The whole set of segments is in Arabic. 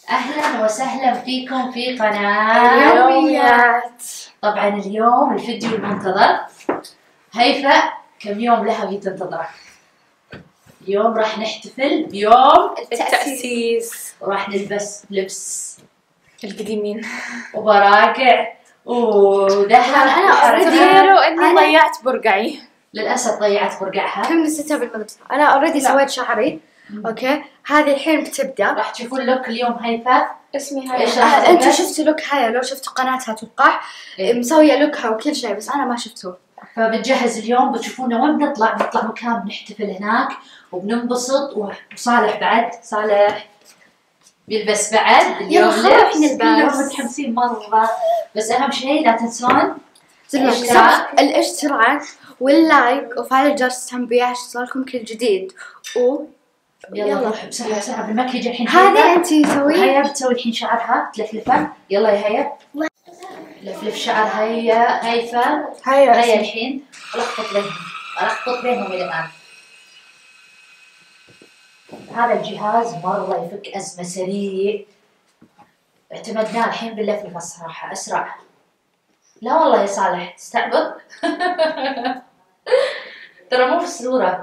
أهلا وسهلا فيكم في قناة يوميات. طبعا اليوم الفيديو المنتظر. هيفاء كم يوم لها وهي تنتظره. اليوم راح نحتفل بيوم التأسيس وراح نلبس لبس القديمين وبراقع ودهب. تخيلوا اني ضيعت برقعي. للأسف ضيعت برقعها. كم نسيتها بالمدرسة. أنا أوريدي سويت شعري. أوكي، هذه الحين بتبدأ. راح تشوفون لوك اليوم هيفاء. اسمي إيش هاي. راح أنتوا تلبس؟ شفتوا لوك هاي، لو شفتوا قناتها أتوقع إيه. مسوية لوكها وكل شيء، بس أنا ما شفتوه. فبنجهز اليوم، بتشوفونا وين بنطلع مكان بنحتفل هناك وبننبسط. وصالح بعد، صالح بيلبس بعد اليوم يلا خلاص لبس. نلبس. كلهم متحمسين مرة، بس أهم شيء لا تنسون الاشتراك واللايك وفعل الجرس التنبيه عشان يوصلكم كل جديد. يلا روح بسرعة بسرعة بالمكياج الحين. هذه أنت سوي. هيا بتسوي الحين شعرها تلفلفه. يلا يا هيا لفلف شعر هيفاء. هيا الحين ألخبط بينهم الآن. هذا الجهاز مرة يفك أزمة سريع، اعتمدناه الحين باللفلفة الصراحة أسرع. لا والله يا صالح تستعبط. ترى مو في الصورة.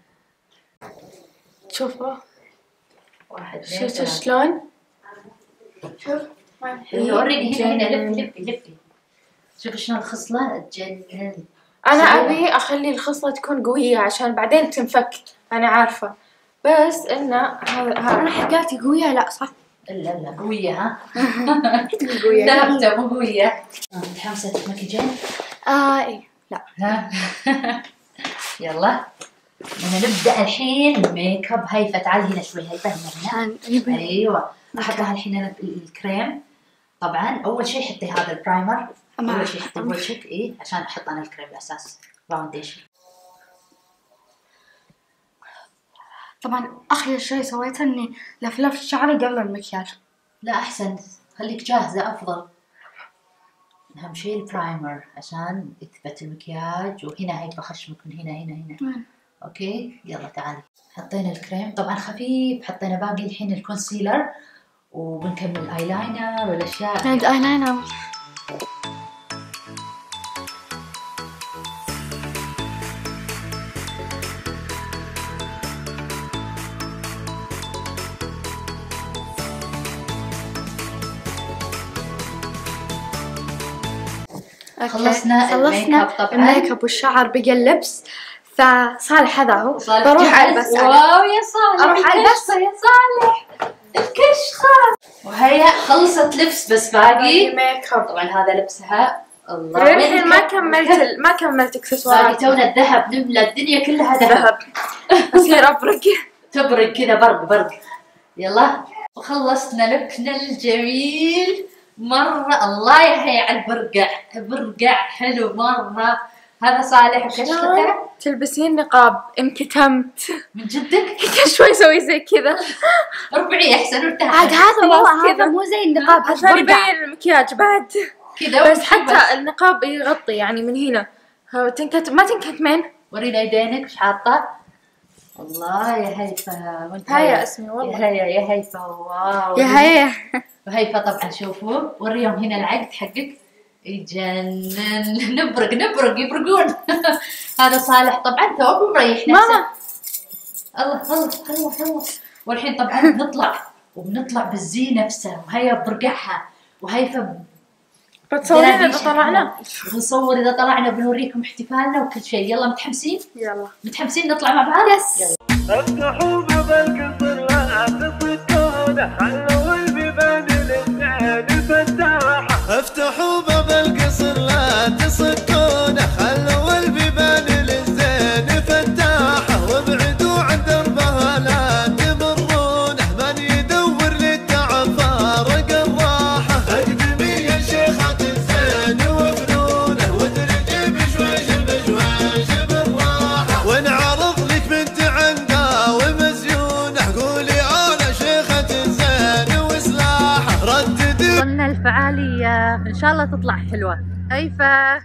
شوفوا واحد اثنين شفتوا ثلاثة. شلون؟ شوف وريني هنا لفي. شوف شلون الخصلة تجنن. انا ابي اخلي الخصلة تكون قوية عشان بعدين تنفك. انا عارفة بس انه أنا حقاتي قوية. لا صح. لا قوية ها. قوية. ثابتة مو قوية. متحمسة تتمكجين؟ إيه لا. ها. يلا نبدأ الحين ميك اب. هيفا تعالي هنا شوي. هيفا هنا. ايوه احط لها الحين انا الكريم. طبعا اول شيء حطي هذا البرايمر. اول شيء حطي بوجهك عشان احط انا الكريم الاساس فاونديشن. طبعا أخير شيء سويته إني لفلفت شعري قبل المكياج. لا احسن، خليك جاهزة افضل. اهم شيء البرايمر عشان يثبت المكياج. وهنا هيفا خشمك من هنا. اوكي يلا تعالي. حطينا الكريم طبعا خفيف، حطينا باقي الحين الكونسيلر وبنكمل الايلاينر والاشياء. عند ايلاينر. خلصنا الميك اب طبعا. الميك اب والشعر بقى اللبس. فصالح هذا هو. بروح البس. واو يا صالح. اروح البس يا صالح الكشخة. وهي خلصت لبس بس باقي ميك اب. طبعا هذا لبسها. الله الحين ما كملت اكسسوارات. باقي تونا الذهب. نملى الدنيا كلها ذهب. اصير ابرق. تبرق كذا برق. يلا وخلصنا لبسنا الجميل مرة. الله يا هي على البرقع حلو مرة. هذا صالح وكشخته. تلبسين نقاب انكتمت من جدك. كل شوي اسوي زي كذا. اربعي احسن وارتاحي. عاد هذا والله كذا. هذا مو زي النقاب. عشان يبين المكياج بعد كذا. بس حتى النقاب يغطي يعني من هنا. ما تنكتمين. ورينا يدينك ايش حاطه. الله يا هيفا. وانت هيا اسمي والله. يا هيفا. واو يا هي. وهيفا طبعا شوفوا وريهم هنا العقد حقك يجنن. نبرق يبرقون. هذا صالح طبعا توه مريح نفسه. ماما الله. والحين طبعا بنطلع بالزي نفسه. وهي برقعها. وهيفا بتصورين اذا طلعنا. بنصور اذا طلعنا بنوريكم احتفالنا وكل شيء. يلا متحمسين؟ يلا متحمسين نطلع مع بعض؟ يس. افتحوا باب القصر لا تصدقونه. حلوا البيبان للنعال الفتاحة. افتحوا باب القصر لا تصدقونه. حلوا البيبان للزين فتاحة. وابعدوا عن دربها لا تمرونه. من يدور للتعب فارق الراحة. اقدمي يا شيخة الزين وفنونه. وترجي بشويش بالراحة. ونعرض لك بنت عنقا ومزيونة. قولي انا شيخة الزين وسلاحة. رددي. وصلنا الفعالية ان شاء الله تطلع حلوة. هيفا.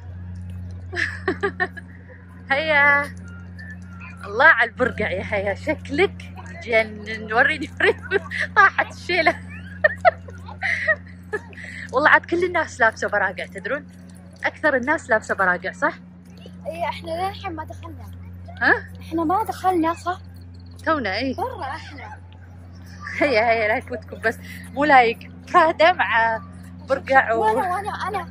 هيا. الله على البرقع يا هيا. شكلك جنن. وريني طاحت الشيلة. والله عاد كل الناس لابسه براقع، تدرون؟ اكثر الناس لابسه براقع، صح؟ اي احنا للحين ما دخلنا. ها؟ احنا ما دخلنا صح؟ تونا اي. برا احنا. هيا لا يفوتكم، بس مو لايق برادا مع برقع وانا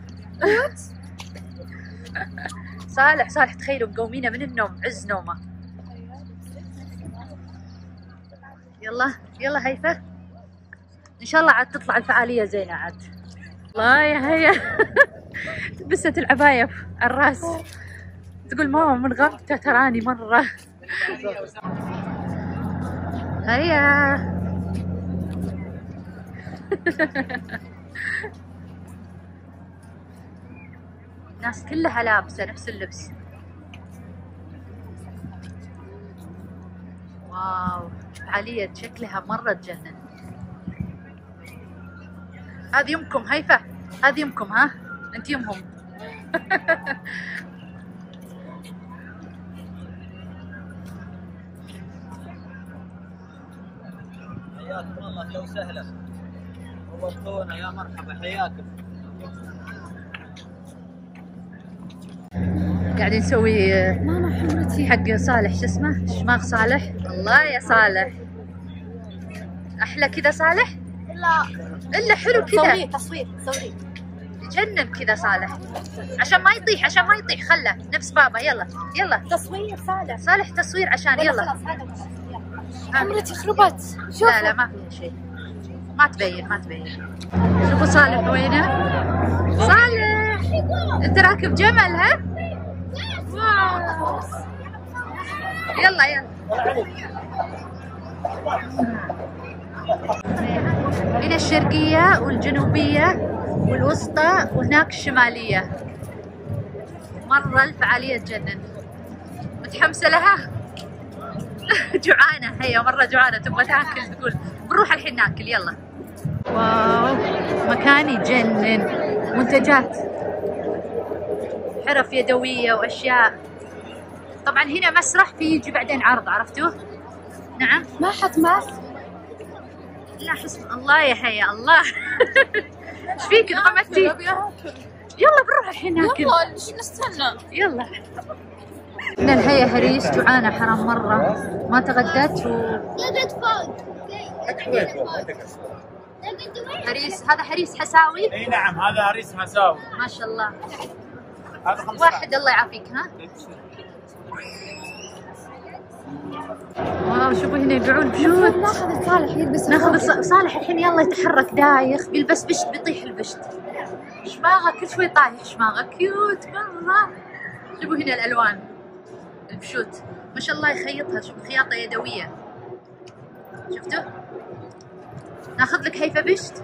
صالح تخيلوا مقومينه من النوم، عز نومه. يلا هيفا، ان شاء الله عاد تطلع الفعاليه زينه عاد. الله يا هيا لبست العبايه على الراس، تقول ماما من غبتة تراني مره. هيا الناس كلها لابسه نفس اللبس. واو فعالية شكلها مرة تجنن. هذه يمكم هيفا، هذه يمكم، ها انت يمهم. حياكم الله، اهلا وسهلا، نورتونا، يا مرحبا، حياكم. قاعدين نسوي حق صالح، شو اسمه؟ شماغ صالح. الله يا صالح، احلى كذا صالح؟ الا حلو كذا. تصوير يجنن كذا صالح، عشان ما يطيح خله نفس بابا. يلا تصوير صالح تصوير عشان يلا. كاميرتي خربت. لا ما فيها شيء، ما تبين. شوفوا صالح وينه. صالح انت راكب جمل ها؟ واو. يلا هنا الشرقية والجنوبية والوسطى وهناك الشمالية. مرة الفعالية تجنن. متحمسة لها؟ جوعانة هي، مرة جوعانة تبغى تاكل، تقول بنروح الحين ناكل يلا. واو مكان يجنن، منتجات حرف يدوية وأشياء. طبعا هنا مسرح يجي بعدين عرض، عرفتوه؟ نعم. ما حط ماسك. لا حسب الله يا هيا الله. ايش فيك انغمتي؟ يلا بنروح الحين ناكل. يلا ليش نستنى؟ يلا. ان الهيا هريس جوعانة حرام مرة، ما تغدت هريس. هذا هريس حساوي؟ اي نعم، هذا هريس حساوي ما شاء الله. هذا 15 واحد الله يعافيك. ها واو شوفوا هنا يبيعون بشوت. ناخذ صالح يلبس. ناخذ صالح الحين يلا يتحرك دايخ، بيلبس بشت بيطيح البشت. شماغه كل شوي طايح شماغه، كيوت مرة. شوفوا هنا الألوان البشوت ما شاء الله يخيطها، شوفوا خياطة يدوية. شفتوا؟ ناخذ لك هيفا بشت.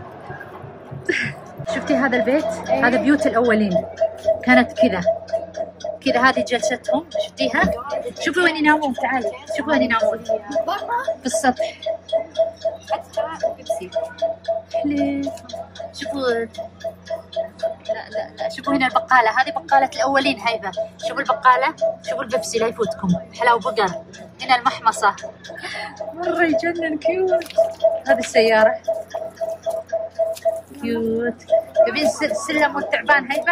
شفتي هذا البيت؟ هذا بيوت الأولين كانت كذا هذه جلستهم، شفتيها؟ شوفوا وين ينامون، تعالي شوفوا وين ينامون، في السطح. حليل. شوفوا لا شوفوا هنا البقالة، هذه بقالة الأولين هيفا. شوفوا البقالة، شوفوا البيبسي لا يفوتكم، حلاوة بقر. هنا المحمصة مرة يجنن كيوت. هذه السيارة كيوت. تبين السلم والتعبان هيفا؟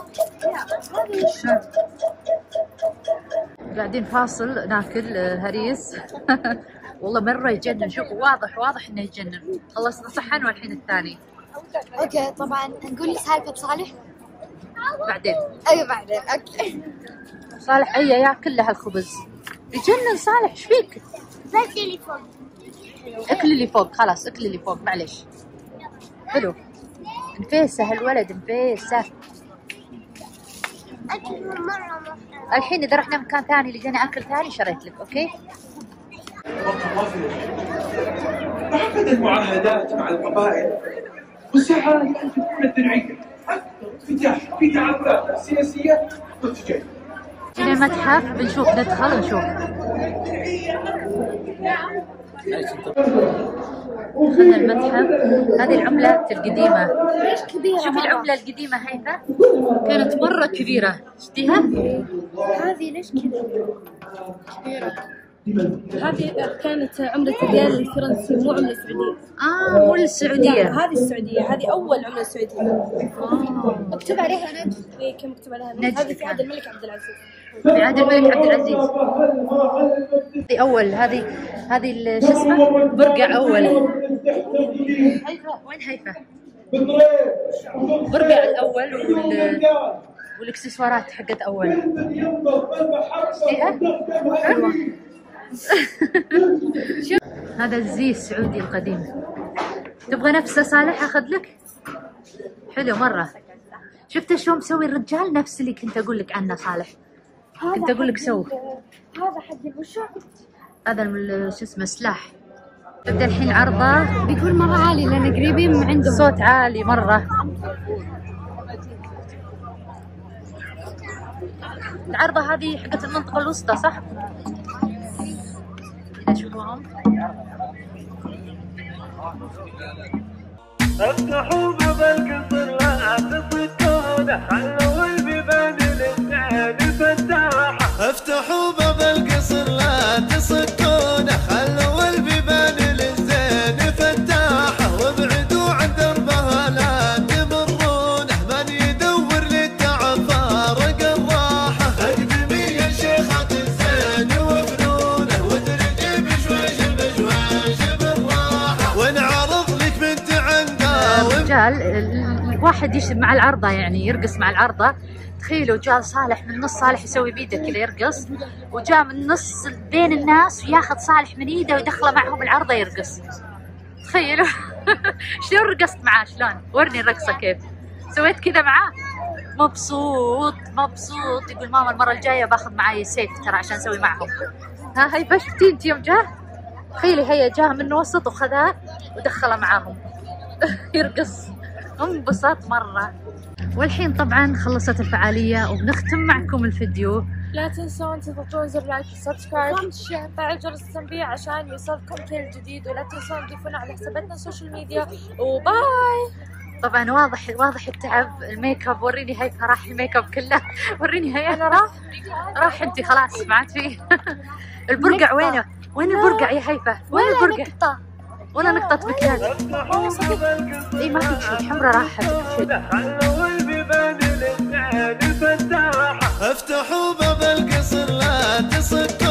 قاعدين فاصل ناكل هريس. والله مرة يجنن، شوفوا واضح انه يجنن. خلصنا صحن والحين الثاني. اوكي طبعا نقول لي سالفة صالح بعدين. ايوه بعدين. اوكي صالح ياكل لها الخبز، يجنن صالح. ايش فيك؟ بس اللي فوق. اكل اللي فوق، خلاص اكل اللي فوق معليش. حلو نفيسه هالولد، نفيسه. اكل مرة الحين اذا رحنا مكان ثاني لقينا اكل ثاني شريت لك. اوكي تعقد المعاهدات مع القبائل وسعى لأن تكون الدرعية أكثر في تعبئة سياسية وتجارية. هنا متحف بنشوف، ندخل نشوف. هذا المتحف، هذه العملات القديمة. ليش كبيرة؟ شوفي العملة القديمة هيفا كانت مرة كبيرة، شفتيها؟ هذه ليش كذا كبيرة؟ هذه كانت عملة الريال الفرنسي مو عملة سعودية. مو السعودية. هذه السعودية، هذه أول عملة سعودية. مكتوب عليها نجد. إيه كان مكتوب عليها نجد. هذه في عهد الملك عبد العزيز. في عهد الملك عبد العزيز. هذه أول، هذه شو اسمه؟ برقع أول. وين هيفا؟ برقع الأول والاكسسوارات حقت أول. فيها؟ هذا الزي السعودي القديم. تبغى نفسه صالح اخذ لك؟ حلو مرة. شفت شلون مسوي الرجال؟ نفس اللي كنت اقول لك عنه صالح. كنت اقول لك سوي. هذا حق الوشاح. هذا شو اسمه سلاح. تبدا الحين عرضه. بيكون مرة عالي لان قريبين من عندهم. صوت عالي مرة. العرضة هذه حقت المنطقة الوسطى صح؟ نشوفهم. افتحوا باب القصر لا تصدونه، خلوا البيبان للزين فتاحة. افتحوا باب القصر لا تصدونه، خلوا البيبان للزين فتاحة. وابعدوا عن دربها لا تمرونه، من يدور للتعب فارق الراحة. اقدمي يا شيخة الزين وفنونه، وترجي بشويش بالراحة. ونعرض لك بنت الرجال الواحد يشتغل مع العرضة، يعني يرقص مع العرضة. تخيلوا جاء صالح من نص، صالح يسوي بيده كذا يرقص، وجاء من نص بين الناس وياخذ صالح من ايده ويدخله معهم العرضة يرقص. تخيلوا. شلون رقصت معاه؟ شلون؟ ورني الرقصة كيف سويت كذا معاه. مبسوط مبسوط. يقول ماما المرة الجاية باخذ معاي سيف ترى عشان اسوي معهم. ها هاي شفتي انت يوم جاه؟ تخيلي هي جاه من وسط وخذها ودخله معاهم. يرقص. انبسط مرة. والحين طبعا خلصت الفعالية وبنختم معكم الفيديو. لا تنسون تضغطون زر لايك وسبسكرايب وفعل جرس التنبيه عشان يوصلكم كل جديد، ولا تنسون تضيفونا على حساباتنا السوشيال ميديا. وباي. طبعا واضح التعب. الميك اب وريني هيفا، راح الميك اب كله. وريني هي. انا راح انت خلاص ما عاد فيه. البرقع وينه؟ وين البرقع يا هيفا؟ وين البرقع؟ ولا نقطة مكياج. اي ما في شيء، الحمرة راحت. خلوا البيبان للزين فتاحة. افتحوا باب القصر لا تصدوا.